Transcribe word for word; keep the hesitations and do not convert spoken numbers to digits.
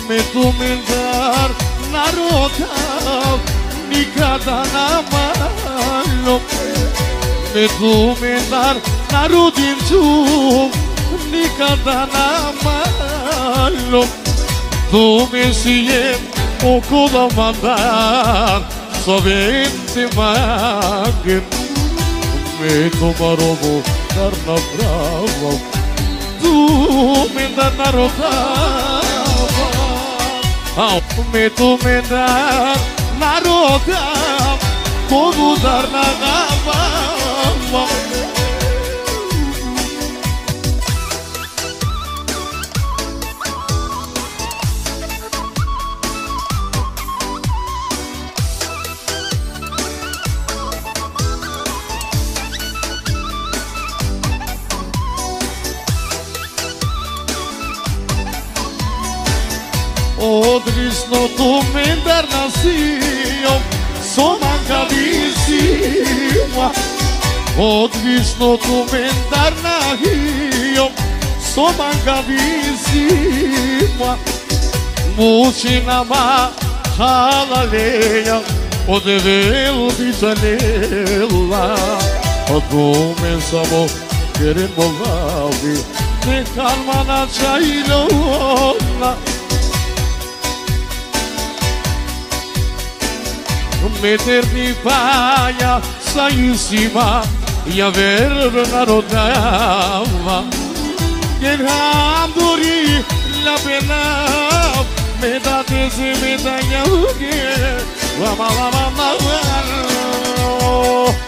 me comentar naroda nikada na malo me comentar narodin tu nikada na malo tu me sijem okolo mandar sovente magem me tomarovo carnaval tu me dar naroda me tu me dar naroda como dar na gava Odrisno tu me dar nasio so mancavissima Odrisno tu me dar nasio so mancavissima Mucina ma halaleia o devel bisanella o tu me samo querer bovavi ne calma na chailona Metermi paia saíssima e a verba narodava Gerhamduri la pena me da tese me da yahuge Lama lama lama